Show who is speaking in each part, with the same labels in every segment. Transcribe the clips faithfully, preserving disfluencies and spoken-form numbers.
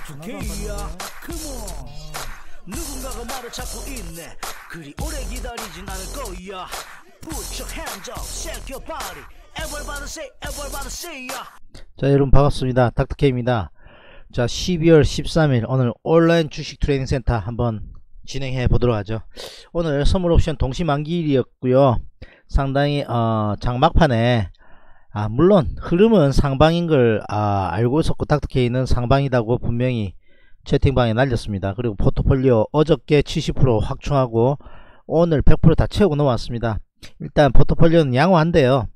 Speaker 1: 닥터케이야 컴온 누군가가 나를 찾고 있네 그리 오래 기다리진 않을 거야 Put your hands up, shake your body Everybody say, everybody say ya.
Speaker 2: 자 여러분 반갑습니다. 닥터케이입니다. 자 십이월 십삼일 오늘 온라인 주식 트레이닝 센터 한번 진행해 보도록 하죠. 오늘 선물옵션 동시만기일이었고요. 상당히 어, 장막판에 아, 물론 흐름은 상방인 걸 아, 알고 있었고 닥터케이는 상방이다고 분명히 채팅방에 날렸습니다. 그리고 포트폴리오 어저께 칠십 퍼센트 확충하고 오늘 백 퍼센트 다 채우고 넘어왔습니다. 일단 포트폴리오는 양호한데요.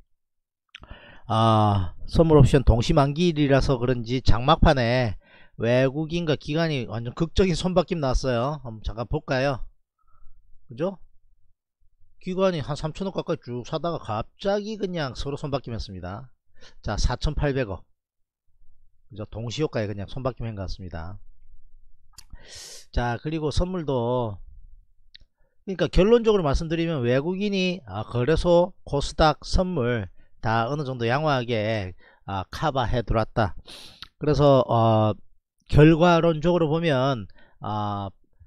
Speaker 2: 아, 선물옵션 동시만기일이라서 그런지 장막판에 외국인과 기관이 완전 극적인 손바뀜 나왔어요. 한번 잠깐 볼까요? 그죠? 기관이 한 삼천억 가까이 쭉 사다가 갑자기 그냥 서로 손바뀜했습니다. 자, 사천팔백억. 그죠? 동시효과에 그냥 손바뀜한 것 같습니다. 자, 그리고 선물도 그러니까 결론적으로 말씀드리면 외국인이 아, 거래소, 코스닥, 선물 다 어느정도 양호하게 아, 커버해 들어왔다. 그래서 어, 결과론적으로 보면 어,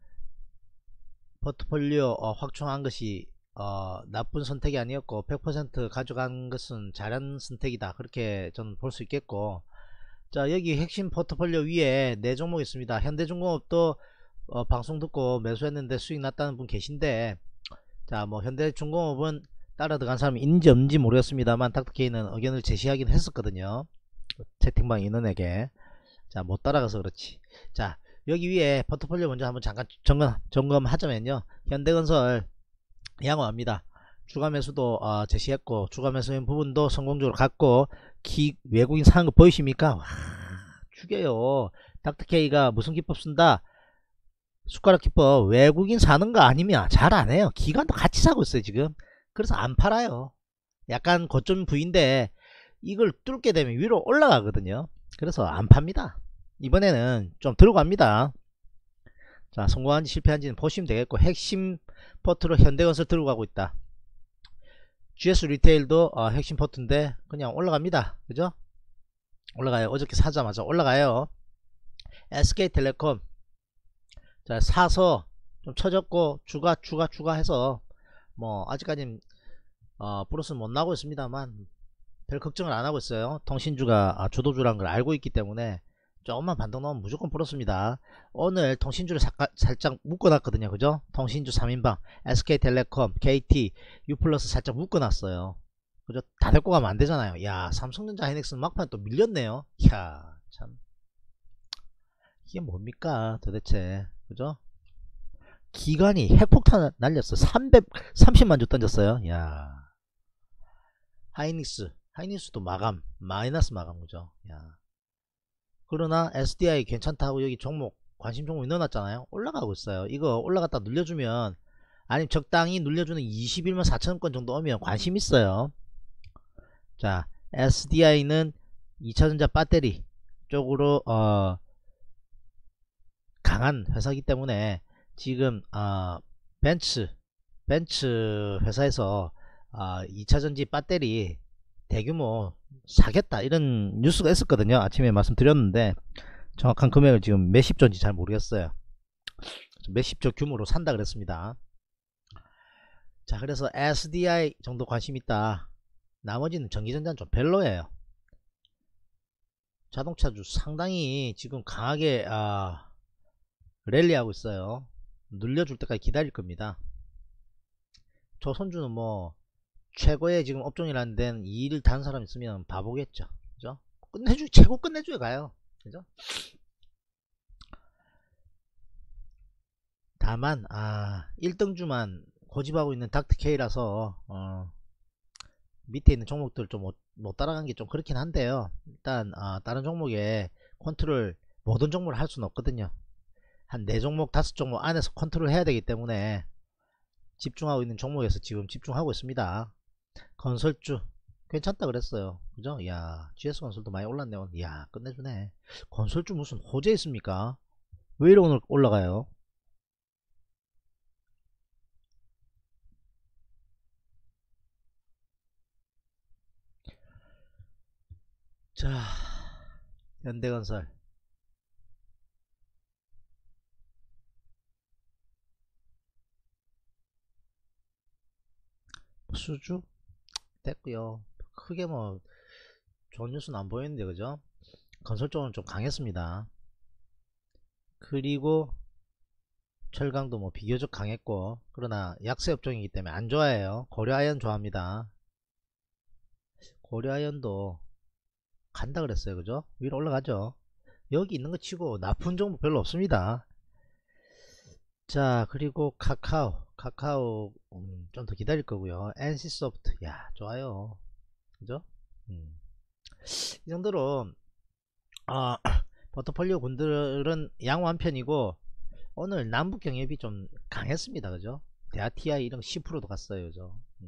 Speaker 2: 포트폴리오 어, 확충한 것이 어, 나쁜 선택이 아니었고 백 퍼센트 가져간 것은 잘한 선택이다, 그렇게 저는 볼 수 있겠고, 자 여기 핵심 포트폴리오 위에 네 종목 있습니다. 현대중공업도 어, 방송 듣고 매수했는데 수익 났다는 분 계신데, 자 뭐 현대중공업은 따라 들어간 사람이 있는지 없는지 모르겠습니다만 닥터케이는 의견을 제시하긴 했었거든요, 채팅방 인원에게. 자 못 따라가서 그렇지. 자 여기 위에 포트폴리오 먼저 한번 잠깐 점검, 점검하자면요, 현대건설 양호합니다. 주가 매수도 어, 제시했고 주가 매수인 부분도 성공적으로 갔고, 기, 외국인 사는 거 보이십니까? 와, 죽여요. 닥터케이가 무슨 기법 쓴다? 숟가락 기법. 외국인 사는 거 아니면 잘 안해요. 기관도 같이 사고 있어요 지금. 그래서 안 팔아요. 약간 고점 부위인데 이걸 뚫게 되면 위로 올라가거든요. 그래서 안 팝니다. 이번에는 좀 들고 갑니다. 자 성공한지 실패한지는 보시면 되겠고, 핵심 포트로 현대건설 들고 가고 있다. 지에스 리테일도 어, 핵심 포트인데 그냥 올라갑니다. 그죠? 올라가요. 어저께 사자마자 올라가요. 에스케이텔레콤 자 사서 좀 쳐졌고 주가 주가 주가 해서 뭐 아직까지는 어, 플러스는 못 나오고 있습니다만 별 걱정을 안 하고 있어요. 통신주가 아, 주도주라는 걸 알고 있기 때문에 조금만 반등 나오면 무조건 플러스입니다. 오늘 통신주를 사까, 살짝 묶어놨거든요. 그죠? 통신주 삼 인방 에스케이텔레콤, 케이티, 유플러스 살짝 묶어놨어요. 그죠? 다 데리고 가면 안 되잖아요. 야 삼성전자 하이닉스는 막판에 또 밀렸네요. 이야 참 이게 뭡니까 도대체. 그죠? 기관이 핵폭탄 날렸어. 삼백삼십만 주 던졌어요. 야 하이닉스 하이닉스도 마감 마이너스 마감. 그죠? 야 그러나 에스디아이 괜찮다고 여기 종목 관심 종목이 넣어놨잖아요. 올라가고 있어요. 이거 올라갔다 눌려주면, 아니면 적당히 눌려주는 이십일만 사천원권 정도 오면 관심 있어요. 자 에스디아이는 이차전자 배터리 쪽으로 어, 강한 회사이기 때문에 지금 어, 벤츠 벤츠 회사에서 어, 이차전지 배터리 대규모 사겠다 이런 뉴스가 있었거든요. 아침에 말씀드렸는데 정확한 금액을 지금 몇십조인지 잘 모르겠어요. 몇십조 규모로 산다 그랬습니다. 자 그래서 에스디아이 정도 관심 있다. 나머지는 전기전자는 좀 별로예요. 자동차주 상당히 지금 강하게 아, 랠리하고 있어요. 눌려줄 때까지 기다릴 겁니다. 조선주는 뭐 최고의 지금 업종이라는 데는 이 일을 다른 사람 있으면 바보겠죠. 그죠? 끝내주, 최고 끝내주에 가요. 그죠? 다만, 아, 일 등주만 고집하고 있는 닥터케이라서, 어, 밑에 있는 종목들 좀 못, 못 따라간 게 좀 그렇긴 한데요. 일단, 아, 다른 종목에 컨트롤, 모든 종목을 할 수는 없거든요. 한 네 종목, 다섯 종목 안에서 컨트롤 해야 되기 때문에 집중하고 있는 종목에서 지금 집중하고 있습니다. 건설주 괜찮다 그랬어요. 그죠? 야 지에스건설도 많이 올랐네요. 야 끝내주네. 건설주 무슨 호재 있습니까? 왜 이렇게 오늘 올라가요? 자 현대건설 매수주 됐고요. 크게 뭐 좋은 뉴스는 안 보이는데 그죠? 건설 쪽은 좀 강했습니다. 그리고 철강도 뭐 비교적 강했고, 그러나 약세 업종이기 때문에 안 좋아해요. 고려아연 좋아합니다. 고려아연도 간다 그랬어요. 그죠? 위로 올라가죠. 여기 있는 거 치고 나쁜 정보 별로 없습니다. 자, 그리고 카카오 카카오 음, 좀 더 기다릴 거고요. 엔씨소프트 야 좋아요. 그죠? 음. 이 정도로 어, 포트폴리오 군들은 양호한 편이고, 오늘 남북 경협이 좀 강했습니다. 그죠? 대하티아이 이런 십 퍼센트도 갔어요. 그죠? 음.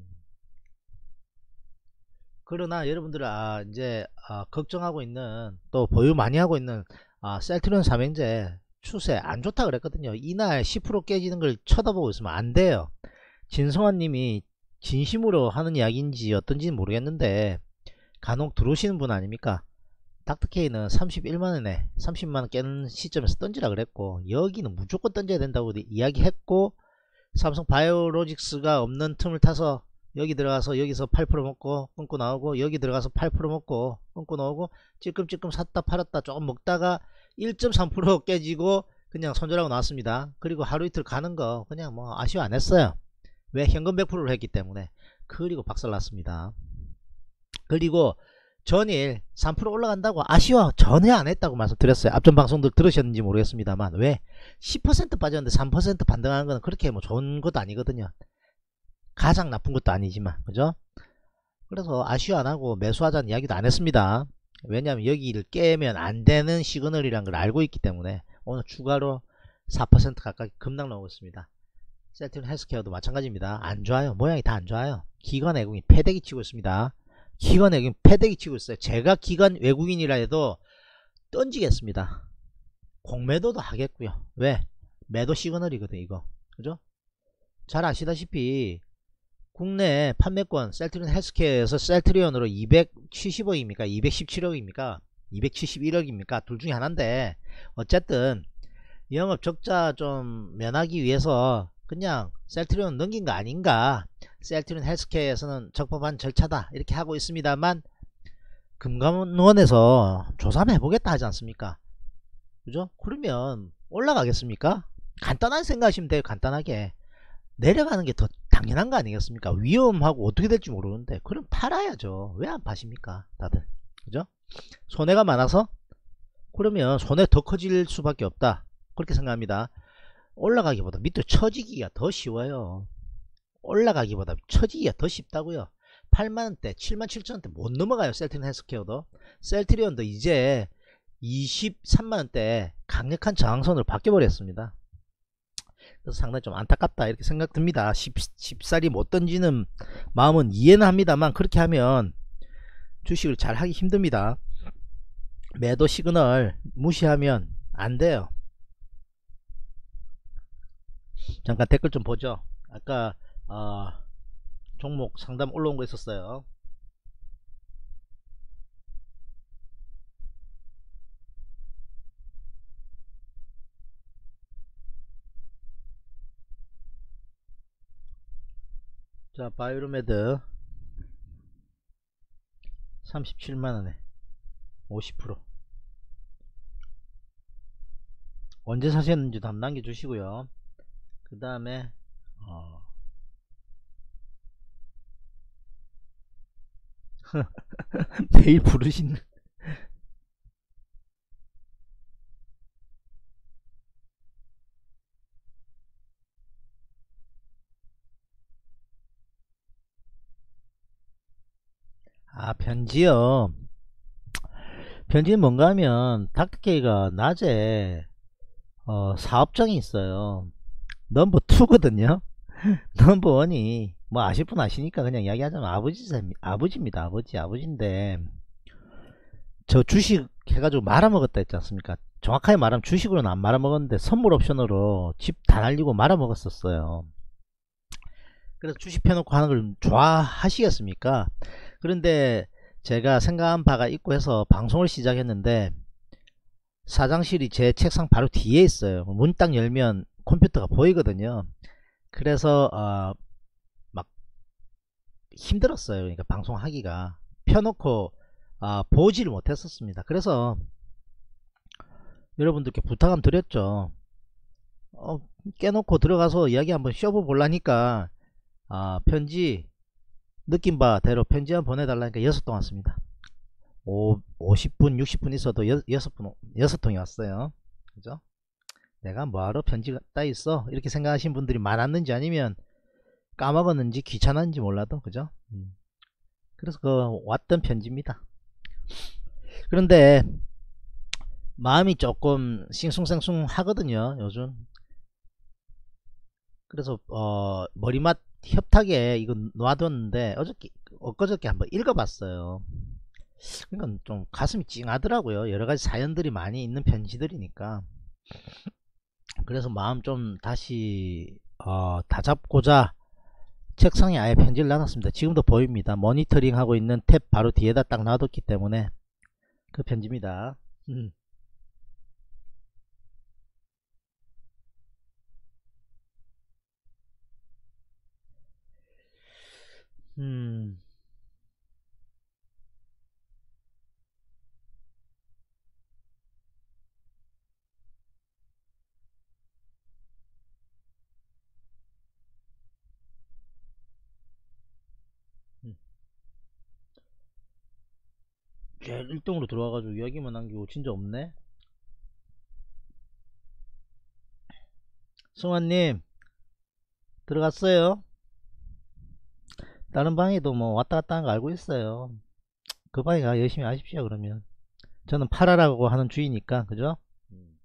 Speaker 2: 그러나 여러분들은 아, 이제 아, 걱정하고 있는, 또 보유 많이 하고 있는 아, 셀트리온 삼형제 추세 안 좋다 그랬거든요. 이날 십 퍼센트 깨지는 걸 쳐다보고 있으면 안 돼요. 진성환 님이 진심으로 하는 이야기인지 어떤지는 모르겠는데 간혹 들어오시는 분 아닙니까? 닥터케이는 삼십일만원에 삼십만원 깨는 시점에서 던지라 그랬고, 여기는 무조건 던져야 된다고 이야기했고, 삼성바이오로직스가 없는 틈을 타서 여기 들어가서 여기서 팔 퍼센트 먹고 끊고 나오고, 여기 들어가서 팔 퍼센트 먹고 끊고 나오고, 찔끔찔끔 샀다 팔았다 조금 먹다가 일 점 삼 퍼센트 깨지고 그냥 손절하고 나왔습니다. 그리고 하루 이틀 가는 거 그냥 뭐 아쉬워 안 했어요. 왜? 현금 백 퍼센트를 했기 때문에. 그리고 박살났습니다. 그리고 전일 삼 퍼센트 올라간다고 아쉬워 전혀 안 했다고 말씀드렸어요. 앞전 방송들 들으셨는지 모르겠습니다만, 왜? 십 퍼센트 빠졌는데 삼 퍼센트 반등하는 건 그렇게 뭐 좋은 것도 아니거든요. 가장 나쁜 것도 아니지만, 그죠? 그래서 아쉬워 안 하고 매수하자는 이야기도 안 했습니다. 왜냐하면 여기를 깨면 안 되는 시그널이란 걸 알고 있기 때문에. 오늘 추가로 사 퍼센트 가까이 급락 나오고 있습니다. 셀트리온 헬스케어도 마찬가지입니다. 안 좋아요. 모양이 다 안 좋아요. 기관 외국인 패대기 치고 있습니다. 기관 외국인 패대기 치고 있어요. 제가 기관 외국인이라 해도 던지겠습니다. 공매도도 하겠고요. 왜? 매도 시그널이거든 이거. 그죠? 잘 아시다시피 국내 판매권 셀트리온 헬스케어에서 셀트리온으로 이백칠십억입니까 이백십칠억입니까 이백칠십일억입니까 둘 중에 하나인데, 어쨌든 영업 적자 좀 면하기 위해서 그냥 셀트리온 넘긴 거 아닌가, 셀트리온 헬스케어에서는 적법한 절차다 이렇게 하고 있습니다만, 금감원에서 조사 한번 해보겠다 하지 않습니까? 그죠? 그러면 올라가겠습니까? 간단하게 생각하시면 돼요. 간단하게 내려가는 게 더 당연한 거 아니겠습니까? 위험하고 어떻게 될지 모르는데 그럼 팔아야죠. 왜 안 파십니까 다들? 그죠? 손해가 많아서? 그러면 손해 더 커질 수밖에 없다 그렇게 생각합니다. 올라가기보다 밑으로 처지기가 더 쉬워요. 올라가기보다 처지기가 더 쉽다고요. 팔만원대 칠만 칠천원대 못 넘어가요. 셀트리온 헬스케어도. 셀트리온도 이제 이십삼만원대 강력한 저항선으로 바뀌어버렸습니다. 그래서 상당히 좀 안타깝다 이렇게 생각 듭니다. 쉽사리 못 던지는 마음은 이해는 합니다만, 그렇게 하면 주식을 잘 하기 힘듭니다. 매도 시그널 무시하면 안 돼요. 잠깐 댓글 좀 보죠. 아까 어, 종목 상담 올라온 거 있었어요. 자, 바이오로메드 삼십칠만원에 오십 퍼센트 언제 사셨는지도 한번 남겨주시고요. 그 다음에 어 매일 부르시는 아 편지요. 편지는 뭔가 하면 닥터케이가 낮에 어, 사업장이 있어요. 넘버 투거든요. 넘버 원이 뭐 아실 분 아시니까 그냥 이야기하자면 아버지, 아버지입니다. 아버지 아버지인데, 저 주식 해가지고 말아먹었다 했지 않습니까? 정확하게 말하면 주식으로는 안 말아먹었는데 선물 옵션으로 집 다 날리고 말아먹었었어요. 그래서 주식 펴놓고 하는 걸 좋아하시겠습니까? 그런데 제가 생각한 바가 있고 해서 방송을 시작했는데, 사장실이 제 책상 바로 뒤에 있어요. 문 딱 열면 컴퓨터가 보이거든요. 그래서 어, 막 힘들었어요. 그러니까 방송하기가 펴놓고 아, 보지를 못했었습니다. 그래서 여러분들께 부탁 한번 드렸죠. 어, 깨놓고 들어가서 이야기 한번 쇼부 볼라니까 아, 편지 느낌 바대로 편지 한번 보내달라니까 여섯 통 왔습니다. 오, 오십 분 육십 분 있어도 여, 여섯 분 여섯 통이 왔어요. 그죠? 내가 뭐하러 편지가 따 있어 이렇게 생각하시는 분들이 많았는지 아니면 까먹었는지 귀찮았는지 몰라도 그죠? 음. 그래서 그 왔던 편지입니다. 그런데 마음이 조금 싱숭생숭 하거든요 요즘. 그래서 어 머리맡 협탁에 이거 놔뒀는데 어저께 엊그저께 한번 읽어봤어요. 그러니까 좀 가슴이 찡하더라고요. 여러가지 사연들이 많이 있는 편지들이니까. 그래서 마음 좀 다시 어, 다잡고자 책상에 아예 편지를 놔놨습니다. 지금도 보입니다. 모니터링 하고 있는 탭 바로 뒤에다 딱 놔뒀기 때문에 그 편지입니다. 음. 음. 음. 제일 일 등으로 들어와가지고 이야기만 남기고 진짜 없네. 승환님 들어갔어요? 다른 방에도 뭐 왔다 갔다 하는 거 알고 있어요. 그 방에 가 열심히 하십시오. 그러면 저는 팔아라고 하는 주의니까 그죠? 음.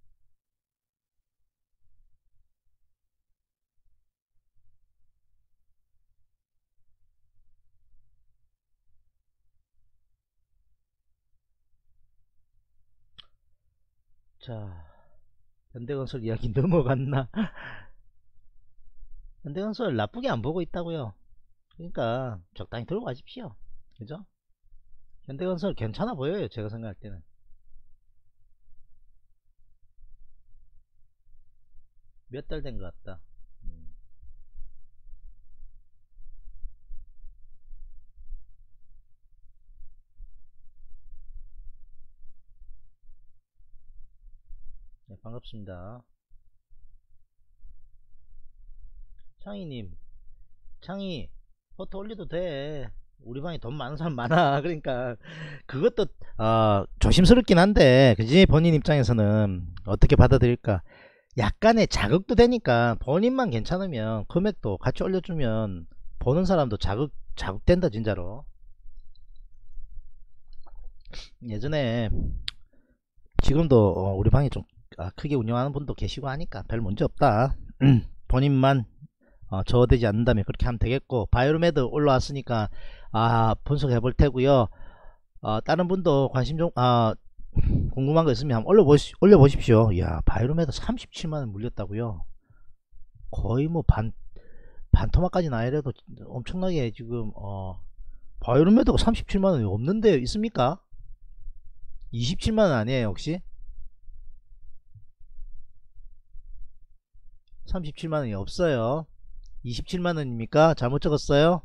Speaker 2: 자, 현대건설 이야기 넘어갔나? 현대건설 나쁘게 안 보고 있다고요. 그러니까 적당히 들고 가십시오. 그죠? 현대건설 괜찮아 보여요. 제가 생각할 때는. 몇 달 된 것 같다. 음. 네, 반갑습니다. 창희님, 창희, 포토 올려도 돼. 우리 방에 돈 많은 사람 많아. 그러니까 그것도 어, 조심스럽긴 한데, 그지? 본인 입장에서는 어떻게 받아들일까? 약간의 자극도 되니까 본인만 괜찮으면 금액도 같이 올려주면 보는 사람도 자극 자극된다 진짜로. 예전에 지금도 어, 우리 방에 좀 아, 크게 운영하는 분도 계시고 하니까 별 문제 없다. 본인만 어, 저어되지 않는다면 그렇게 하면 되겠고, 바이오메드 올라왔으니까 아 분석해 볼 테고요. 어, 다른 분도 관심 좀 아, 궁금한 거 있으면 한번 올려보시, 올려보십시오. 이야, 바이오메드 삼십칠만 원 물렸다고요. 거의 뭐 반 반토막까지는 아니래도 엄청나게 지금 어 바이오메드가 삼십칠만 원이 없는데 있습니까? 이십칠만 원 아니에요 혹시? 삼십칠만 원이 없어요. 이십칠만 원입니까? 잘못 적었어요?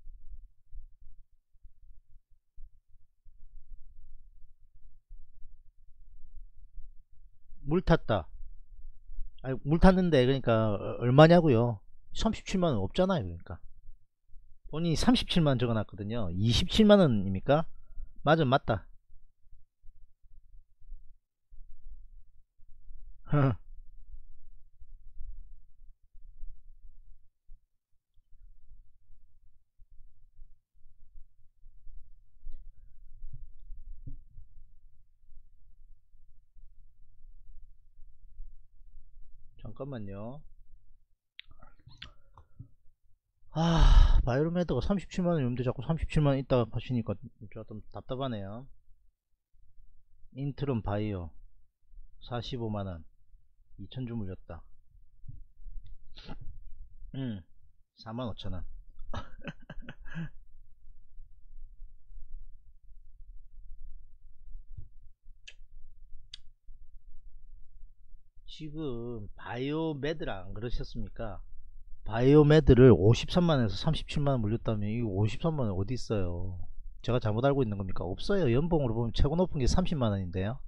Speaker 2: 물 탔다. 아니, 물 탔는데 그러니까 얼마냐고요? 삼십칠만 원 없잖아요. 그러니까 본인이 삼십칠만 원 적어놨거든요. 이십칠만 원입니까? 맞아, 맞다. 잠깐만요. 아, 바이오메드가 삼십칠만 원이 없는데 자꾸 삼십칠만 원 있다가 하시니까 좀 답답하네요. 인트론 바이오 사십오만 원 이천 주 물렸다. 음, 사만 오천 원. 지금 바이오메드라 안 그러셨습니까? 바이오메드를 오십삼만에서 삼십칠만원 물렸다면 이 오십삼만원 어디 있어요? 제가 잘못 알고 있는 겁니까? 없어요. 연봉으로 보면 최고 높은 게 삼십만원인데요.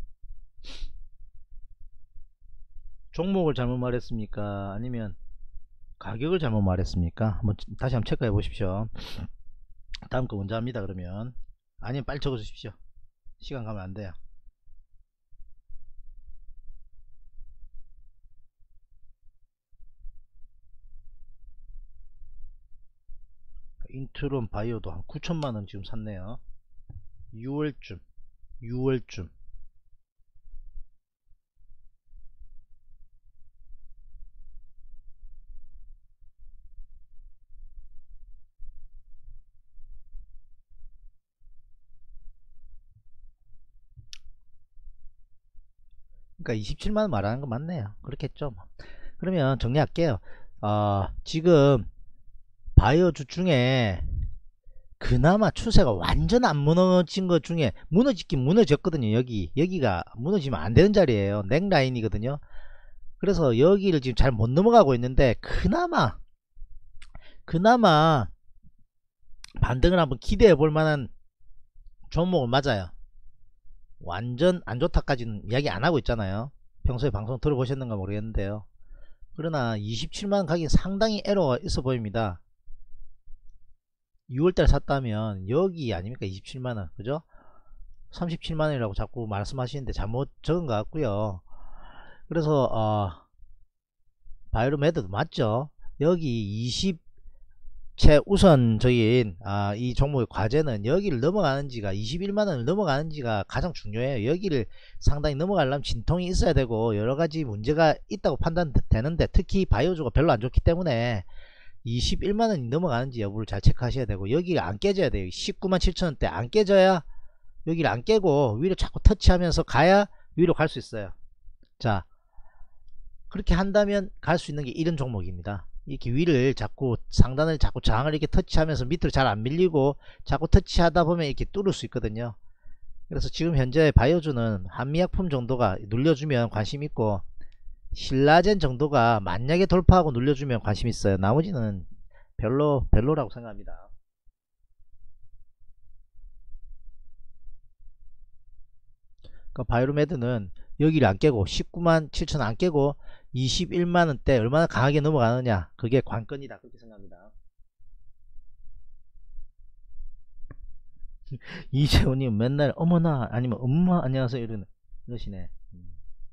Speaker 2: 종목을 잘못 말했습니까? 아니면 가격을 잘못 말했습니까? 한번 다시 한번 체크해 보십시오. 다음 거 먼저 합니다. 그러면 아니면 빨리 적어 주십시오. 시간 가면 안 돼요. 인트론 바이오도 한 구천만원 지금 샀네요. 유월쯤 유월쯤 그러니까 이십칠만원 말하는 거 맞네요. 그렇겠죠 뭐. 그러면 정리할게요. 어, 지금 바이오주 중에 그나마 추세가 완전 안 무너진 것 중에 무너지긴 무너졌거든요. 여기 여기가 무너지면 안 되는 자리예요. 넥라인이거든요. 그래서 여기를 지금 잘 못 넘어가고 있는데 그나마 그나마 반등을 한번 기대해 볼 만한 종목은 맞아요. 완전 안 좋다까지는 이야기 안 하고 있잖아요. 평소에 방송 들어보셨는가 모르겠는데요. 그러나 이십칠만원 가긴 상당히 에러가 있어 보입니다. 유월달에 샀다면 여기 아닙니까? 이십칠만원 그죠? 삼십칠만원이라고 자꾸 말씀하시는데 잘못 적은 것 같고요. 그래서 어, 바이오메드도 맞죠? 여기 이십 최우선적인 아, 이 종목의 과제는 여기를 넘어가는지가 이십일만원을 넘어가는지가 가장 중요해요. 여기를 상당히 넘어가려면 진통이 있어야 되고 여러가지 문제가 있다고 판단되는데 특히 바이오주가 별로 안 좋기 때문에 이십일만원이 넘어가는지 여부를 잘 체크하셔야 되고 여기를 안 깨져야 돼요. 십구만 칠천원대 안 깨져야 여기를 안 깨고 위로 자꾸 터치하면서 가야 위로 갈 수 있어요. 자, 그렇게 한다면 갈 수 있는 게 이런 종목입니다. 이렇게 위를 자꾸 상단을 자꾸 저항을 이렇게 터치하면서 밑으로 잘 안 밀리고 자꾸 터치하다 보면 이렇게 뚫을 수 있거든요. 그래서 지금 현재 바이오주는 한미약품 정도가 눌려주면 관심 있고 신라젠 정도가 만약에 돌파하고 눌려주면 관심 있어요. 나머지는 별로 별로라고 생각합니다. 그러니까 바이오메드는 여기를 안 깨고 십구만 칠천 안 깨고 이십일만원대 얼마나 강하게 넘어가느냐 그게 관건이다 그렇게 생각합니다. 이재훈님 맨날 어머나 아니면 엄마 안녕하세요 이러네, 이러시네. 음.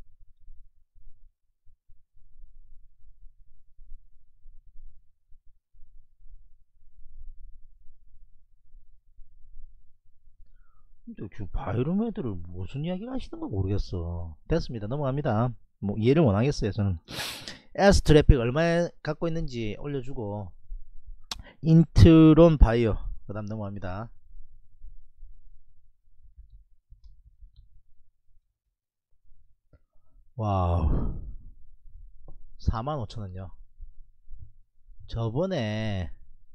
Speaker 2: 지금 바이오메드를 무슨 이야기를 하시는 거 모르겠어. 됐습니다. 넘어갑니다. 뭐 이해를 원하겠어요. 저는 에스 트래픽 얼마에 갖고 있는지 올려주고 인트론 바이오 그 다음 넘어갑니다. 와우 사만 오천원요 저번에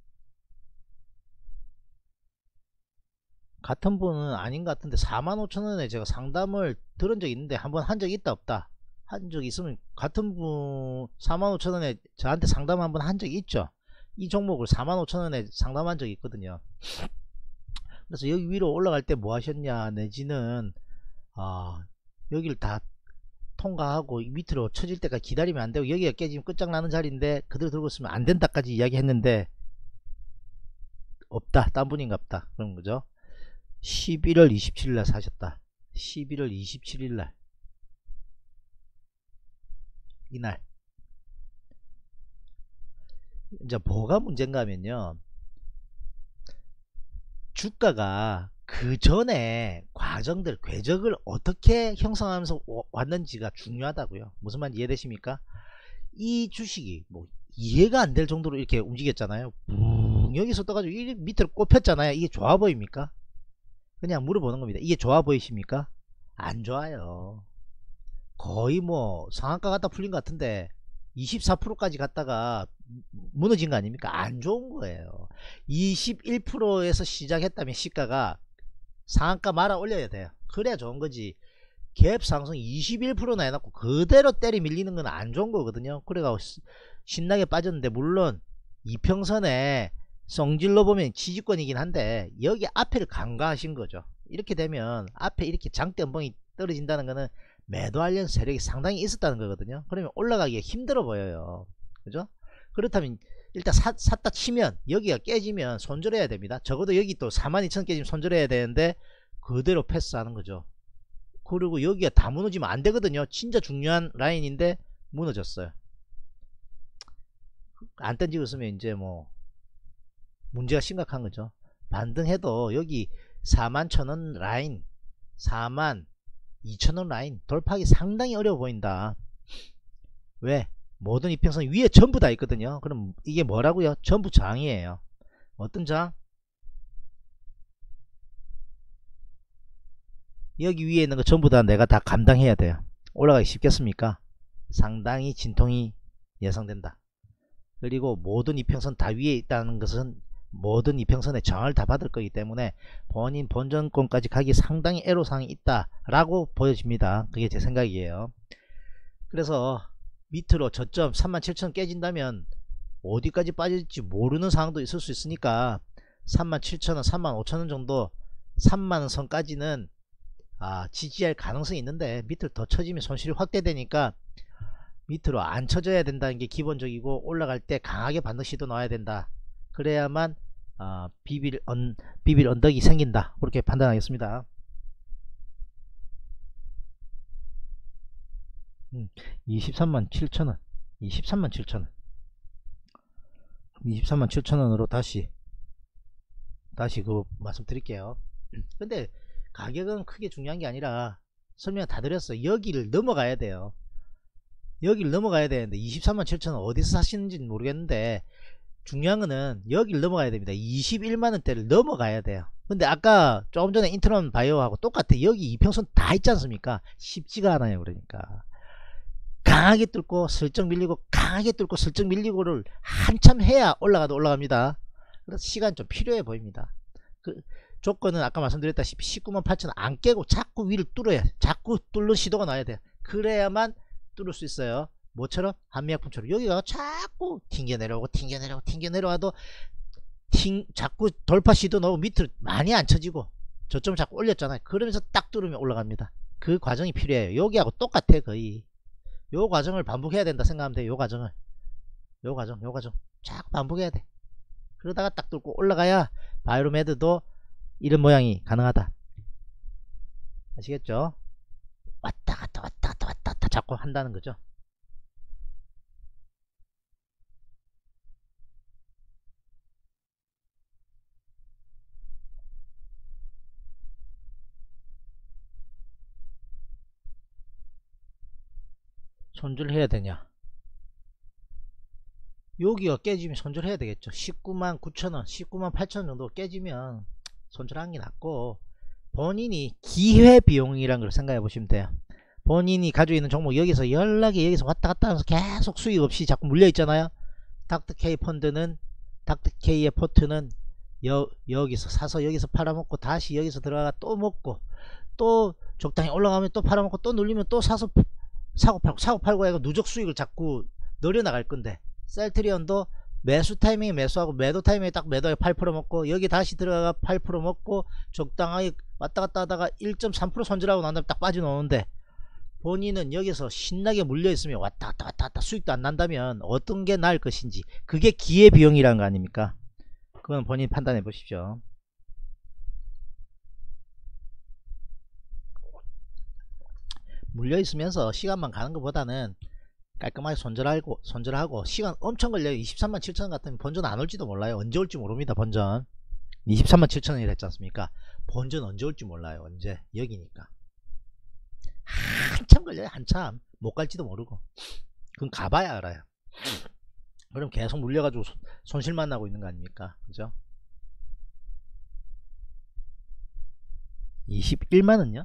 Speaker 2: 같은 분은 아닌 것 같은데 사만 오천원에 제가 상담을 들은 적이 있는데 한번 한 적이 있다 없다 한 적이 있으면 같은 분 사만 오천원에 저한테 상담 한번 한 적이 있죠. 이 종목을 사만 오천원에 상담한 적이 있거든요. 그래서 여기 위로 올라갈 때 뭐 하셨냐 내지는 아 여기를 다 통과하고 밑으로 쳐질 때까지 기다리면 안 되고 여기가 깨지면 끝장나는 자리인데 그대로 들고 있으면 안 된다까지 이야기 했는데 없다 딴 분인갑다 그런 거죠. 십일월 이십칠일날 사셨다. 십일월 이십칠일날 이날 이제 뭐가 문제인가 하면요 주가가 그 전에 과정들 궤적을 어떻게 형성하면서 왔는지가 중요하다고요. 무슨 말인지 이해되십니까? 이 주식이 뭐 이해가 안 될 정도로 이렇게 움직였잖아요. 붕 여기서 떠가지고 이 밑으로 꼽혔잖아요. 이게 좋아 보입니까? 그냥 물어보는 겁니다. 이게 좋아 보이십니까? 안 좋아요. 거의 뭐 상한가 갖다 풀린 것 같은데 이십사 퍼센트까지 갔다가 무너진 거 아닙니까? 안 좋은 거예요. 이십일 퍼센트에서 시작했다면 시가가 상한가 말아 올려야 돼요. 그래야 좋은 거지. 갭 상승 이십일 퍼센트나 해놓고 그대로 때리 밀리는 건 안 좋은 거거든요. 그래가 신나게 빠졌는데, 물론 이평선에 성질로 보면 지지권이긴 한데 여기 앞에를 간과하신 거죠. 이렇게 되면 앞에 이렇게 장대 음봉이 떨어진다는 거는 매도하려는 세력이 상당히 있었다는 거거든요. 그러면 올라가기가 힘들어 보여요. 그죠? 그렇다면 일단 사, 샀다 치면 여기가 깨지면 손절해야 됩니다. 적어도 여기 또 사만 이천 깨지면 손절해야 되는데 그대로 패스하는 거죠. 그리고 여기가 다 무너지면 안 되거든요. 진짜 중요한 라인인데 무너졌어요. 안 던지고 있으면 이제 뭐 문제가 심각한 거죠. 반등해도 여기 사만 천원 라인, 사만 이천원 라인 돌파하기 상당히 어려워 보인다. 왜? 모든 이평선 위에 전부 다 있거든요. 그럼 이게 뭐라고요? 전부 저항이에요. 어떤 저항? 여기 위에 있는 거 전부 다 내가 다 감당해야 돼요. 올라가기 쉽겠습니까? 상당히 진통이 예상된다. 그리고 모든 이평선 다 위에 있다는 것은 모든 이평선의 저항을 다 받을 거기 때문에 본인 본전권까지 가기 상당히 애로사항이 있다라고 보여집니다. 그게 제 생각이에요. 그래서 밑으로 저점 삼만 칠천 깨진다면 어디까지 빠질지 모르는 상황도 있을 수 있으니까 삼만 칠천원, 삼만 오천원 정도, 삼만원 선까지는 아, 지지할 가능성이 있는데 밑으로 더 쳐지면 손실이 확대되니까 밑으로 안 쳐져야 된다는 게 기본적이고, 올라갈 때 강하게 반등 시도 나와야 된다. 그래야만 어, 비빌, 언, 비빌 언덕이 생긴다. 그렇게 판단하겠습니다. 음, 이십삼만 칠천원, 이십삼만 칠천원, 이십삼만 칠천원으로 다시 다시 그 말씀드릴게요. 근데 가격은 크게 중요한 게 아니라 설명 다 드렸어요. 여기를 넘어가야 돼요. 여기를 넘어가야 되는데 이십삼만 칠천원 어디서 사시는지는 모르겠는데 중요한 거는 여기를 넘어가야 됩니다. 이십일만원대를 넘어가야 돼요. 근데 아까 조금 전에 인트론 바이오하고 똑같아. 여기 이평선 다 있지 않습니까? 쉽지가 않아요. 그러니까 강하게 뚫고 슬쩍 밀리고 강하게 뚫고 슬쩍 밀리고를 한참 해야 올라가도 올라갑니다. 그래서 시간 좀 필요해 보입니다. 그 조건은 아까 말씀드렸다시피 십구만 팔천 안 깨고 자꾸 위를 뚫어야, 자꾸 뚫는 시도가 나야 돼요. 그래야만 뚫을 수 있어요. 뭐처럼? 한미약품처럼 여기가 자꾸 튕겨 내려오고 튕겨 내려오고 튕겨 내려와도 튕, 자꾸 돌파 시도 나오고 밑으로 많이 안 쳐지고 저점을 자꾸 올렸잖아요. 그러면서 딱 뚫으면 올라갑니다. 그 과정이 필요해요. 여기하고 똑같아. 거의 요 과정을 반복해야 된다 생각하면 돼요. 요 과정을 요 과정 요 과정 자꾸 반복해야 돼. 그러다가 딱 뚫고 올라가야 바이로메드도 이런 모양이 가능하다. 아시겠죠? 왔다 갔다 왔다 갔다 왔다 갔다 자꾸 한다는 거죠. 손절해야 되냐? 여기가 깨지면 손절해야 되겠죠. 십구만 구천원, 십구만 팔천원 정도 깨지면 손절하는 게 낫고, 본인이 기회비용이란 걸 생각해 보시면 돼요. 본인이 가지고 있는 종목 여기서 연락이 여기서 왔다 갔다 하면서 계속 수익 없이 자꾸 물려 있잖아요. 닥터케이 펀드는, 닥터케이의 포트는 여, 여기서 사서 여기서 팔아먹고 다시 여기서 들어가 또 먹고 또 적당히 올라가면 또 팔아먹고 또 눌리면 또 사서 사고 팔고 사고 팔고 해서 누적 수익을 자꾸 늘려나갈 건데, 셀트리온도 매수 타이밍에 매수하고 매도 타이밍에 딱 매도에 팔 퍼센트 먹고 여기 다시 들어가 팔 퍼센트 먹고 적당하게 왔다 갔다 하다가 일 점 삼 퍼센트 손절하고 난 다음에 딱 빠져나오는데, 본인은 여기서 신나게 물려 있으면 왔다 갔다 왔다 갔다 수익도 안 난다면 어떤 게 나을 것인지, 그게 기회비용이라는 거 아닙니까? 그건 본인 판단해 보십시오. 물려 있으면서 시간만 가는 것보다는 깔끔하게 손절하고 손절하고 시간 엄청 걸려요. 이십삼만 칠천원 같으면 본전 안 올지도 몰라요. 언제 올지 모릅니다. 본전 이십삼만 칠천원이라 했지 않습니까? 본전 언제 올지 몰라요. 언제? 여기니까 한참 걸려요. 한참 못 갈지도 모르고. 그건 가봐야 알아요. 그럼 계속 물려가지고 손실만 나고 있는 거 아닙니까? 그죠? 이십일만원요?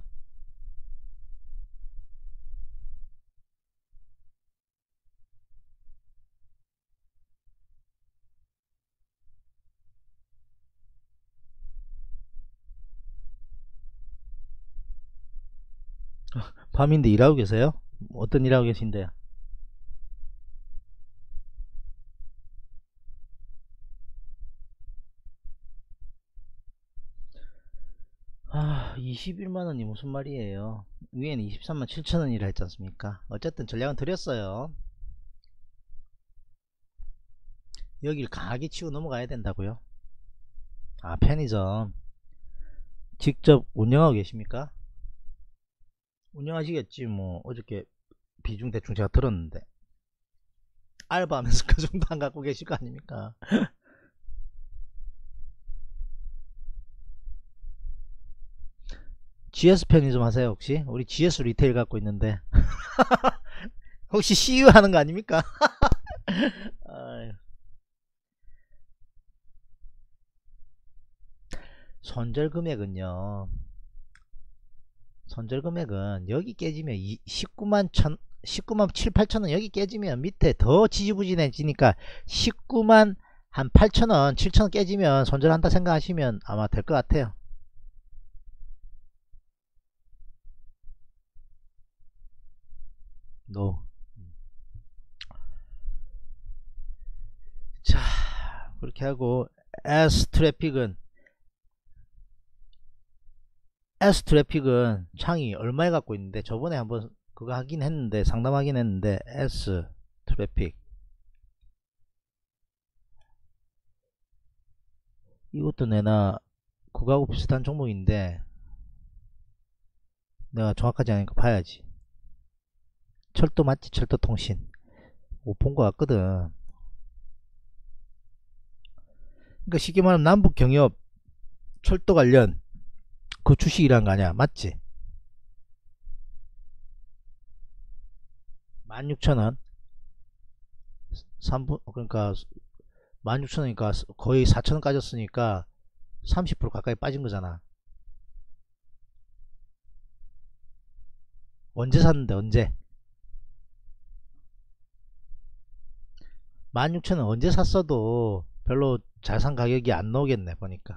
Speaker 2: 밤인데 일하고 계세요? 어떤 일하고 계신데요? 이십일만 원이 무슨 말이에요. 위에는 이십삼만 칠천 원이라 했지 않습니까. 어쨌든 전략은 드렸어요. 여길 강하게 치고 넘어가야 된다고요. 아, 편의점 직접 운영하고 계십니까? 운영하시겠지. 뭐 어저께 비중 대충 제가 들었는데 알바하면서 그 정도 안 갖고 계실 거 아닙니까? 지에스 편의점 하세요 혹시? 우리 지에스 리테일 갖고 있는데 혹시 씨유 하는 거 아닙니까? 아유. 손절 금액은요, 손절 금액은 여기 깨지면 십구만 천 십구만 칠, 팔천원 여기 깨지면 밑에 더 지지부진해지니까 십구만 한 팔천원, 칠천원 깨지면 손절한다 생각하시면 아마 될 것 같아요. 노. 자, 그렇게 하고 S 트래픽은 S 트래픽은 창이 얼마에 갖고 있는데 저번에 한번 그거 하긴 했는데 상담하긴 했는데 S 트래픽 이것도 내나 그거하고 비슷한 종목인데 내가 정확하지 않으니까 봐야지. 철도 맞지? 철도통신 오, 본 거 같거든. 그러니까 쉽게 말하면 남북경협 철도 관련 그 주식이란 거 아니야, 맞지? 만 육천 원 삼 분 그러니까 만 육천 원이니까 거의 사천 원 까졌으니까 삼십 퍼센트 가까이 빠진 거잖아. 언제 샀는데 언제? 만 육천 원 언제 샀어도 별로 잘 산 가격이 안 나오겠네 보니까.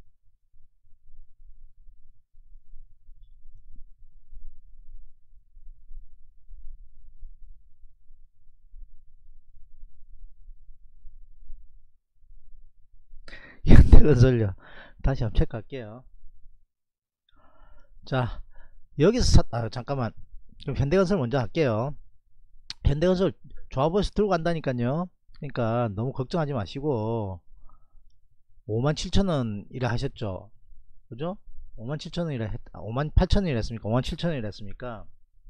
Speaker 2: 현대건설요. 다시 한번 체크할게요. 자, 여기서 샀, 아, 잠깐만. 그럼 현대건설 먼저 할게요. 현대건설 조합원에서 들고 간다니까요. 그러니까 너무 걱정하지 마시고 오만 칠천 원이라 하셨죠. 그죠? 오만 칠천 원이라 했, 아, 오만 팔천 원이라 했습니까? 오만 칠천 원이라 했습니까?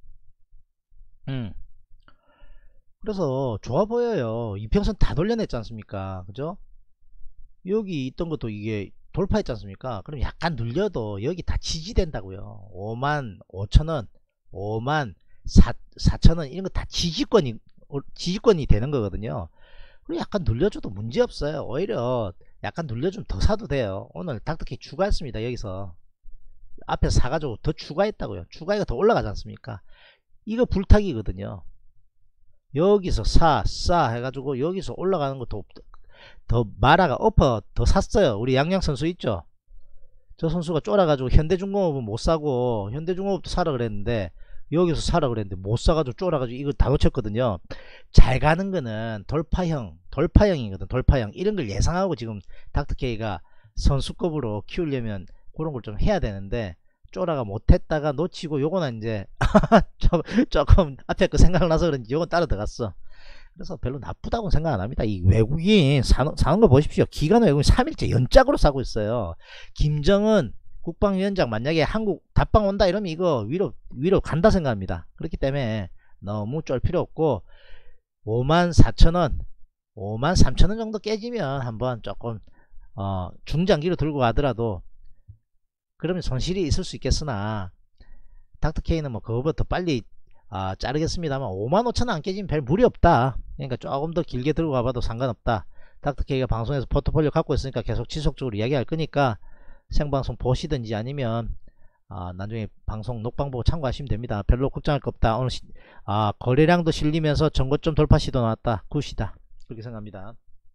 Speaker 2: 음. 그래서 좋아 보여요. 이평선 다 돌려냈지 않습니까? 그죠? 여기 있던 것도 이게 돌파했지 않습니까? 그럼 약간 눌려도 여기 다 지지된다고요. 오만 오천 원, 오만 사천 원 이런 거 다 지지권이 지지권이 되는 거거든요. 그리고 약간 눌려줘도 문제 없어요. 오히려 약간 눌려주면 더 사도 돼요. 오늘 닥터케이 추가했습니다. 여기서 앞에서 사가지고 더 추가했다고요. 추가해가 더 올라가지 않습니까? 이거 불타기거든요. 여기서 사, 싸 해가지고 여기서 올라가는 것도 더 마라가 엎어 더 샀어요. 우리 양양 선수 있죠? 저 선수가 쫄아가지고 현대중공업은 못 사고 현대중공업도 사라 그랬는데 여기서 사라 그랬는데 못 사가지고 쫄아가지고 이거 다 놓쳤거든요. 잘 가는 거는 돌파형 돌파형이거든. 돌파형 이런 걸 예상하고 지금 닥터케이가 선수급으로 키우려면 그런 걸 좀 해야 되는데 쫄아가 못했다가 놓치고 요거는 이제 조금 앞에 그 생각나서 그런지 요건 따라 들어갔어. 그래서 별로 나쁘다고 생각 안 합니다. 이 외국인 사는, 사는 거 보십시오. 기관 외국인 삼 일째 연짝으로 사고 있어요. 김정은 국방위원장 만약에 한국 답방 온다 이러면 이거 위로 위로 간다 생각합니다. 그렇기 때문에 너무 쫄 필요 없고 오만 사천 원 오만 삼천 원 정도 깨지면 한번 조금 어, 중장기로 들고 가더라도 그러면 손실이 있을 수 있겠으나 닥터케이는 뭐 그거보다 더 빨리 아, 자르겠습니다만 오만 오천 원 안 깨지면 별 무리 없다. 그러니까 조금 더 길게 들고 가봐도 상관없다. 닥터케이가 방송에서 포트폴리오 갖고 있으니까 계속 지속적으로 이야기할 거니까 생방송 보시든지 아니면 아, 나중에 방송 녹방 보고 참고하시면 됩니다. 별로 걱정할 거 없다. 오늘 시, 아, 거래량도 실리면서 전고점 돌파 시도 나왔다. 굿이다. 그렇게 생각합니다.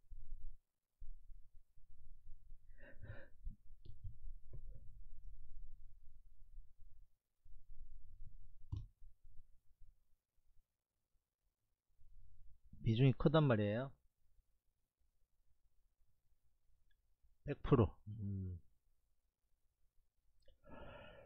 Speaker 2: 비중이 크단 말이에요. 백 퍼센트 음.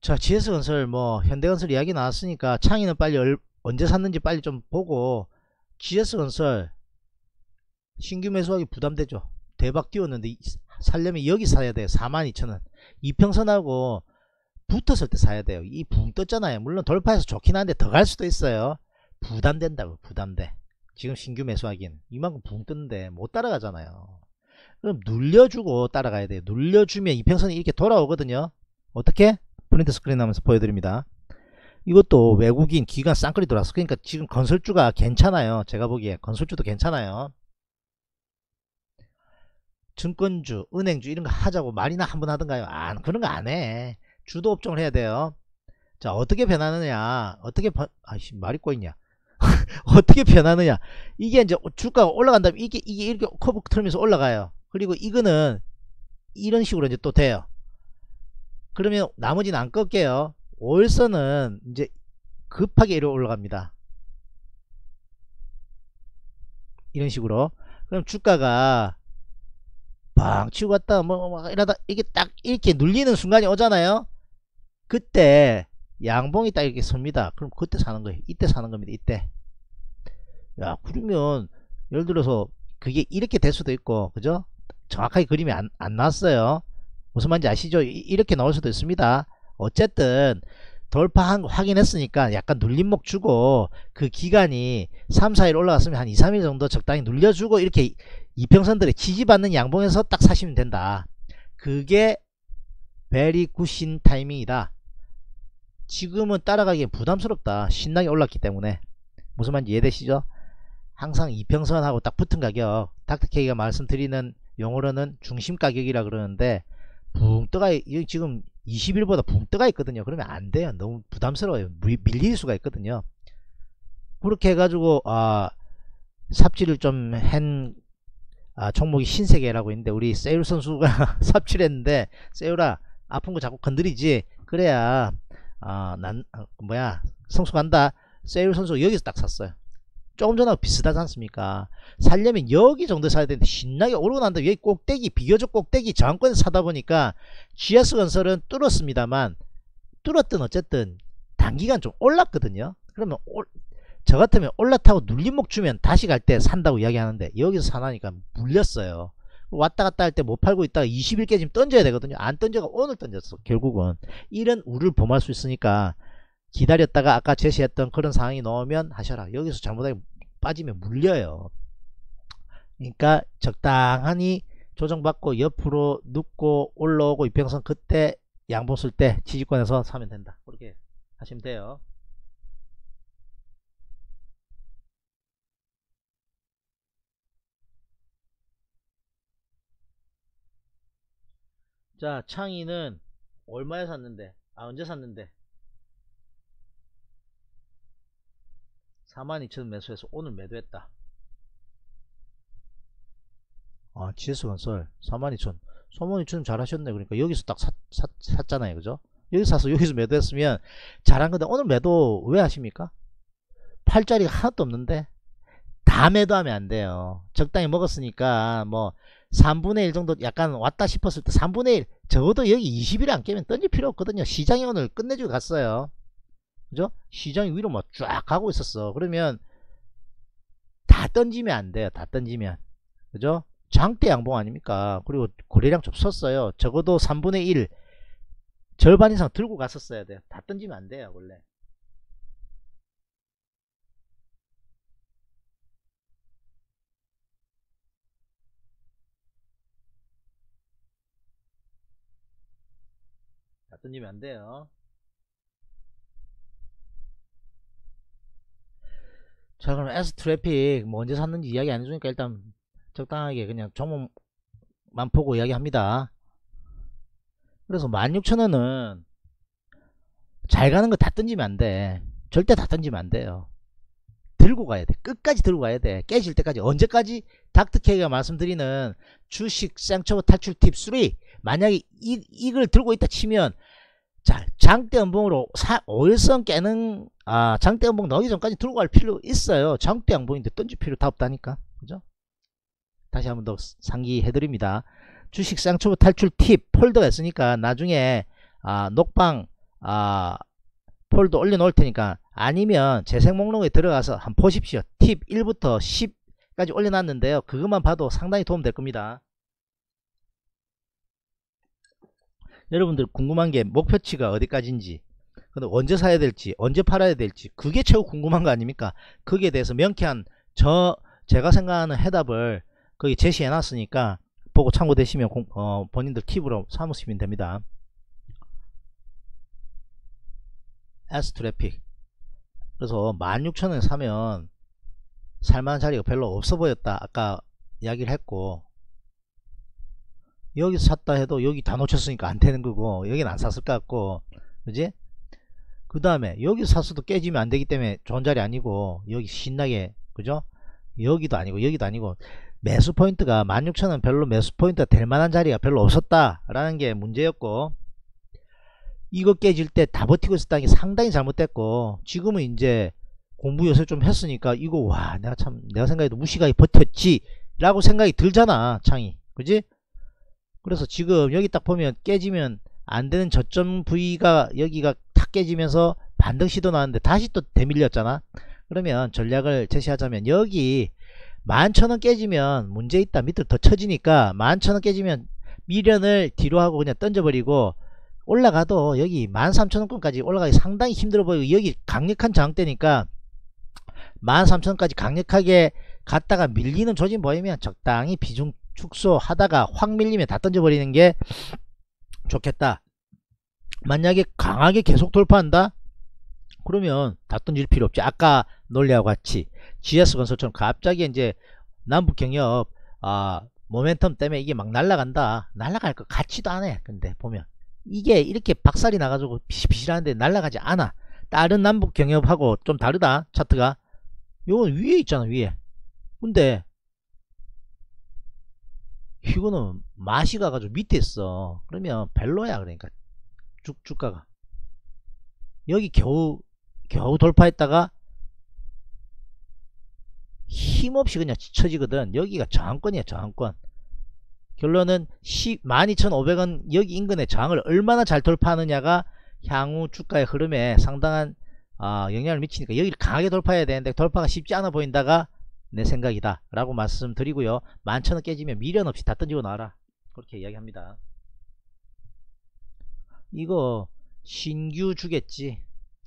Speaker 2: 자, 지에스건설 뭐 현대건설 이야기 나왔으니까 창의는 빨리 얼, 언제 샀는지 빨리 좀 보고. 지에스건설 신규 매수하기 부담되죠. 대박 뛰었는데 살려면 여기 사야 돼요. 사만 이천 원. 이평선하고 붙었을 때 사야 돼요. 이 붕 떴잖아요. 물론 돌파해서 좋긴 한데 더 갈 수도 있어요. 부담된다고. 부담돼. 지금 신규 매수하기는 이만큼 붕 뜨는데 못 따라가잖아요. 그럼 눌려주고 따라가야 돼요. 눌려주면 이평선이 이렇게 돌아오거든요. 어떻게? 프린트 스크린 하면서 보여드립니다. 이것도 외국인 기관 쌍끌이 돌았어. 그러니까 지금 건설주가 괜찮아요. 제가 보기에 건설주도 괜찮아요. 증권주, 은행주 이런 거 하자고 말이나 한번 하던가요? 아, 그런 거 안 해. 주도 업종을 해야 돼요. 자, 어떻게 변하느냐? 어떻게 번, 아이씨, 말이 꼬이냐? 어떻게 변하느냐? 이게 이제 주가가 올라간 다음에 이게, 이게 이렇게 커브 틀면서 올라가요. 그리고 이거는 이런 식으로 이제 또 돼요. 그러면 나머지는 안 꺾여요. 오일선은 이제 급하게 이렇게 올라갑니다. 이런 식으로. 그럼 주가가 방 치고 갔다 뭐, 뭐 이러다 이게 딱 이렇게 눌리는 순간이 오잖아요. 그때 양봉이 딱 이렇게 섭니다. 그럼 그때 사는 거예요. 이때 사는 겁니다. 이때. 야, 그러면 예를 들어서 그게 이렇게 될 수도 있고, 그죠? 정확하게 그림이 안, 안 나왔어요. 무슨 말인지 아시죠? 이렇게 나올 수도 있습니다. 어쨌든 돌파한 거 확인했으니까 약간 눌림목 주고, 그 기간이 삼, 사 일 올라갔으면 한 이, 삼 일 정도 적당히 눌려주고, 이렇게 이평선들의 지지받는 양봉에서 딱 사시면 된다. 그게 베리 굿인 타이밍이다. 지금은 따라가기엔 부담스럽다. 신나게 올랐기 때문에. 무슨 말인지 이해되시죠? 항상 이평선하고 딱 붙은 가격, 닥터케이가 말씀드리는 용어로는 중심 가격이라 그러는데, 붕 떠가, 여기 지금 이십 일보다 붕 떠가 있거든요. 그러면 안 돼요. 너무 부담스러워요. 밀릴 수가 있거든요. 그렇게 해가지고 아, 삽질을 좀 한 아, 종목이 신세계라고 있는데, 우리 세율 선수가 삽질했는데, 세율아 아픈 거 자꾸 건드리지. 그래야 아, 난 아, 뭐야 성수 간다. 세율 선수 여기서 딱 샀어요. 조금 전하고 비슷하지 않습니까? 살려면 여기 정도 사야 되는데 신나게 오르고 난 다음에 여기 꼭대기, 비교적 꼭대기 저항권에서 사다 보니까 지에스건설은 뚫었습니다만, 뚫었든 어쨌든 단기간 좀 올랐거든요. 그러면 올, 저 같으면 올라타고 눌림목 주면 다시 갈 때 산다고 이야기하는데, 여기서 사나니까 물렸어요. 왔다 갔다 할 때 못 팔고 있다가 이십 일 깨지면 던져야 되거든요. 안 던져가 오늘 던졌어. 결국은 이런 우를 범할 수 있으니까 기다렸다가 아까 제시했던 그런 상황이 나오면 하셔라. 여기서 잘못하게 빠지면 물려요. 그러니까 적당히 조정받고 옆으로 눕고 올라오고 이평선, 그때 양봉 쓸 때 지지권에서 사면 된다. 그렇게 하시면 돼요. 자, 창의는 얼마에 샀는데, 아 언제 샀는데, 사만 이천 원 매수해서 오늘 매도했다. 아, 지에스건설 사만 이천 원, 사만 이천 원 잘하셨네. 그러니까 여기서 딱 사, 사, 샀잖아요. 그죠? 여기서 사서 여기서 매도했으면 잘한 건데, 오늘 매도 왜 하십니까? 팔자리가 하나도 없는데 다 매도하면 안 돼요. 적당히 먹었으니까 뭐 삼분의 일 정도 약간 왔다 싶었을 때 삼분의 일, 적어도 여기 이십 일 안 깨면 던질 필요 없거든요. 시장이 오늘 끝내주고 갔어요. 그죠? 시장이 위로 막 쫙 가고 있었어. 그러면 다 던지면 안 돼요. 다 던지면. 그죠? 장대 양봉 아닙니까? 그리고 거래량 좀 섰어요. 적어도 삼분의 일, 절반 이상 들고 갔었어야 돼요. 다 던지면 안 돼요. 원래. 다 던지면 안 돼요. 자, 그럼 S 트래픽 뭐 언제 샀는지 이야기 안 해주니까 일단 적당하게 그냥 종목만 보고 이야기합니다. 그래서 만 육천 원은 잘 가는 거 다 던지면 안 돼. 절대 다 던지면 안 돼요. 들고 가야 돼. 끝까지 들고 가야 돼. 깨질 때까지. 언제까지? 닥터케이가 말씀드리는 주식 생초보 탈출 팁 삼. 만약에 이, 이걸 들고 있다 치면, 자, 장대 연봉으로 오일선 깨는, 아, 장대 연봉 나오기 전까지 들고 갈 필요 있어요. 장대 연봉인데 던질 필요 다 없다니까. 그죠? 다시 한번 더 상기해드립니다. 주식 쌍초보 탈출 팁 폴더가 있으니까 나중에, 아, 녹방, 아 폴더 올려놓을 테니까, 아니면 재생 목록에 들어가서 한번 보십시오. 팁 일부터 십까지 올려놨는데요. 그것만 봐도 상당히 도움될 겁니다. 여러분들 궁금한 게 목표치가 어디까지인지, 근데 언제 사야 될지, 언제 팔아야 될지, 그게 최고 궁금한 거 아닙니까? 거기에 대해서 명쾌한 저 제가 생각하는 해답을 거기 제시해 놨으니까 보고 참고되시면 공, 어, 본인들 팁으로 삼으시면 됩니다. S 트래픽. 그래서 만 육천 원에 사면 살만한 자리가 별로 없어 보였다, 아까 이야기를 했고, 여기서 샀다 해도 여기 다 놓쳤으니까 안 되는 거고, 여기는 안 샀을 것 같고, 그지? 그 다음에 여기서 샀어도 깨지면 안 되기 때문에 좋은 자리 아니고, 여기 신나게, 그죠? 여기도 아니고 여기도 아니고, 매수 포인트가 만 육천 원 별로 매수 포인트가 될 만한 자리가 별로 없었다 라는 게 문제였고, 이거 깨질 때 다 버티고 있었다는 게 상당히 잘못됐고, 지금은 이제 공부 요새 좀 했으니까 이거 와 내가 참 내가 생각해도 무시하게 버텼지 라고 생각이 들잖아, 창이. 그지? 그래서 지금 여기 딱 보면 깨지면 안 되는 저점 부위가 여기가 탁 깨지면서 반등 시도 나왔는데 다시 또 대밀렸잖아. 그러면 전략을 제시하자면, 여기 만 천 원 깨지면 문제 있다, 밑으로 더 쳐지니까 만 천 원 깨지면 미련을 뒤로 하고 그냥 던져버리고, 올라가도 여기 만 삼천 원권까지 올라가기 상당히 힘들어 보이고, 여기 강력한 저항대니까 만 삼천 원까지 강력하게 갔다가 밀리는 조짐 보이면 적당히 비중 축소 하다가 확 밀리면 다 던져버리는 게 좋겠다. 만약에 강하게 계속 돌파한다 그러면 다 던질 필요 없지. 아까 논리하고 같이 지에스건설처럼 갑자기 이제 남북경협 아 모멘텀 때문에 이게 막 날아간다, 날아갈 것 같지도 않아. 근데 보면 이게 이렇게 박살이 나가지고 비실비실한데 날아가지 않아. 다른 남북경협하고 좀 다르다, 차트가. 요건 위에 있잖아, 위에. 근데 이거는 맛이 가가지고 밑에 있어. 그러면 별로야. 그러니까 주, 주가가 여기 겨우 겨우 돌파했다가 힘없이 그냥 지쳐지거든. 여기가 저항권이야, 저항권. 결론은 만 이천오백 원 여기 인근의 저항을 얼마나 잘 돌파하느냐가 향후 주가의 흐름에 상당한 어, 영향을 미치니까 여기를 강하게 돌파해야 되는데 돌파가 쉽지 않아 보인다가 내 생각이다 라고 말씀드리고요. 만 천 원 깨지면 미련 없이 다 던지고 나와라, 그렇게 이야기합니다. 이거 신규 주겠지.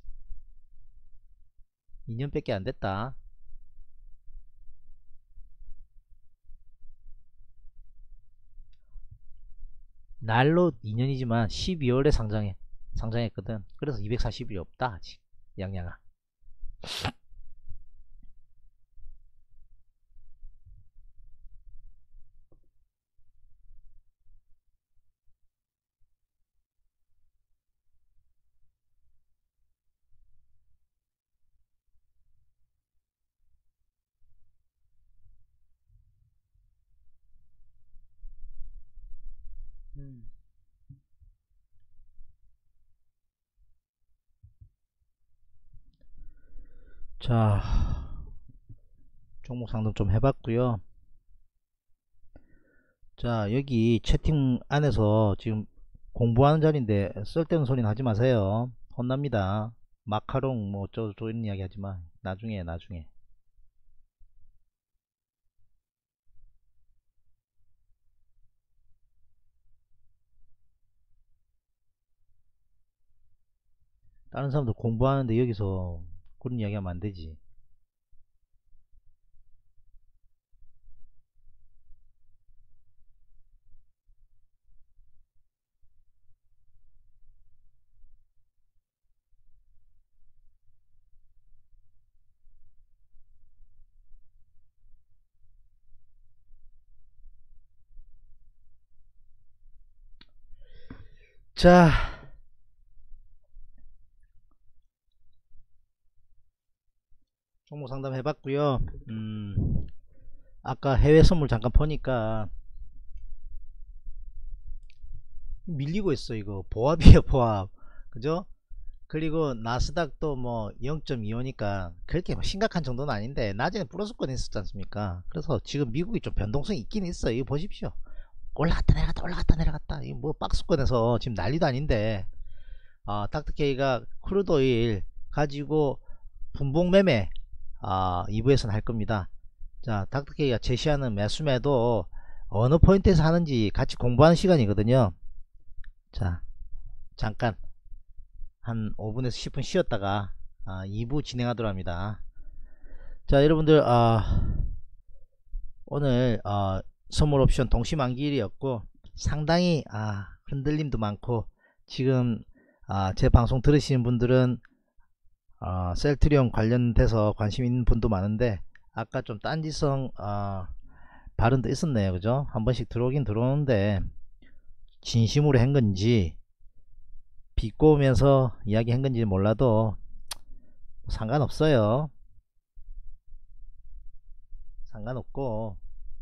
Speaker 2: 이 년밖에 안 됐다. 날로 이 년이지만 십이월에 상장해 상장했거든. 그래서 이백사십 일이 없다 아직, 양양아. 음. 자, 종목 상담 좀 해봤고요. 자, 여기 채팅 안에서 지금 공부하는 자리인데 쓸데없는 소리는 하지 마세요. 혼납니다. 마카롱 뭐 어쩌고저쩌고 이런 이야기 하지마. 나중에 나중에 다른 사람들 공부하는데 여기서 그런 이야기 하면 안되지. 자, 종목 상담 해봤고요. 음, 아까 해외 선물 잠깐 보니까 밀리고 있어. 이거 보합이에요, 보합. 그죠? 그리고 나스닥도 뭐 영 점 이오니까 그렇게 심각한 정도는 아닌데 낮에는 플러스권 있었지 않습니까? 그래서 지금 미국이 좀 변동성이 있긴 있어요. 이거 보십시오. 올라갔다 내려갔다 올라갔다 내려갔다. 이거 뭐 박스권에서 지금 난리도 아닌데 어, 닥터케이가 크루드오일 가지고 분봉 매매 어, 이 부에서는 할 겁니다. 자, 닥터케이가 제시하는 매수매도 어느 포인트에서 하는지 같이 공부하는 시간이거든요. 자, 잠깐 한 오 분에서 십 분 쉬었다가 아, 이 부 진행하도록 합니다. 자, 여러분들 어, 오늘 어, 선물 옵션 동시만기일이었고 상당히 아, 흔들림도 많고 지금 아, 제 방송 들으시는 분들은 어, 셀트리온 관련돼서 관심 있는 분도 많은데 아까 좀 딴지성 어, 발언도 있었네요. 그죠? 한 번씩 들어오긴 들어오는데 진심으로 한 건지 비꼬면서 이야기 한 건지 몰라도 상관없어요. 상관없고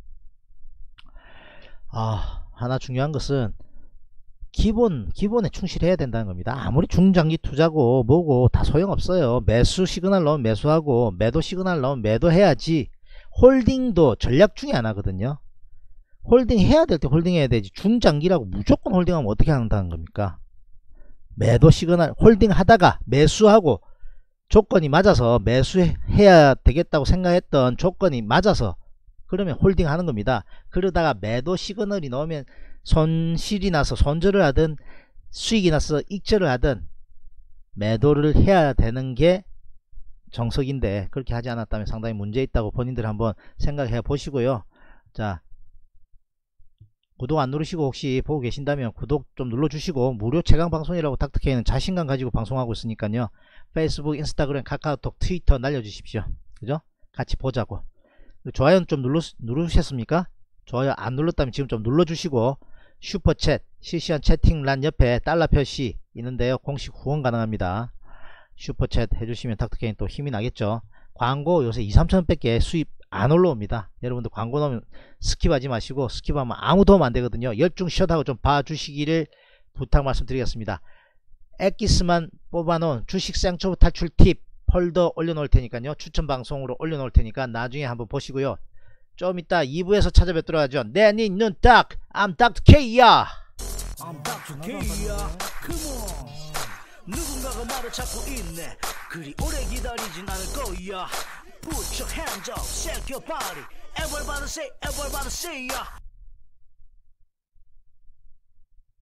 Speaker 2: 아, 하나 중요한 것은 기본 기본에 충실해야 된다는 겁니다. 아무리 중장기 투자고 뭐고 다 소용없어요. 매수 시그널 나오면 매수하고 매도 시그널 나오면 매도해야지. 홀딩도 전략 중에 하나거든요. 홀딩 해야 될 때 홀딩 해야 되지, 중장기라고 무조건 홀딩하면 어떻게 한다는 겁니까? 매도 시그널 홀딩 하다가 매수하고 조건이 맞아서 매수해야 되겠다고 생각했던 조건이 맞아서 그러면 홀딩 하는 겁니다. 그러다가 매도 시그널이 나오면 손실이 나서 손절을 하든 수익이 나서 익절을 하든 매도를 해야 되는 게 정석인데 그렇게 하지 않았다면 상당히 문제 있다고 본인들 한번 생각해 보시고요. 자, 구독 안 누르시고 혹시 보고 계신다면 구독 좀 눌러주시고, 무료 최강 방송이라고 닥터케이는 자신감 가지고 방송하고 있으니까요. 페이스북, 인스타그램, 카카오톡, 트위터 날려주십시오. 그죠? 같이 보자고. 좋아요는 좀 눌러, 누르셨습니까? 좋아요 안 눌렀다면 지금 좀 눌러주시고, 슈퍼챗 실시간 채팅란 옆에 달러 표시 있는데요. 공식 후원 가능합니다. 슈퍼챗 해주시면 닥터케이는 또 힘이 나겠죠. 광고 요새 이, 삼천원 밖에 수입 안 올라옵니다. 여러분들 광고 넣으면 스킵하지 마시고, 스킵하면 아무 도움 안 되거든요. 열중 샷하고 좀 봐주시기를 부탁 말씀드리겠습니다. 엑기스만 뽑아놓은 주식 쌍초보 탈출 팁 폴더 올려놓을 테니까요. 추천 방송으로 올려놓을 테니까 나중에 한번 보시고요. 좀 이따 이 부에서 찾아뵙도록 하죠. 내 니 눈 딱 I'm 닥터케이야.
Speaker 1: I'm 닥터케이야. Come on. 누군가가 말을 찾고 있네. 그리 오래 기다리진 않을 거야. Put your hands up, shake your body. Everybody say, everybody say, yeah.